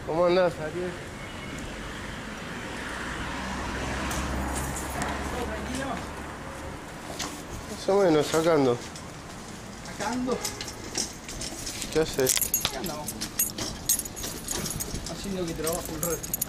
¿Cómo andás, Ariel? ¿Todo tranquilo? Más o menos, sacando. Acá ando. ¿Qué haces? Acá andamos. Haciendo que trabajo un rato.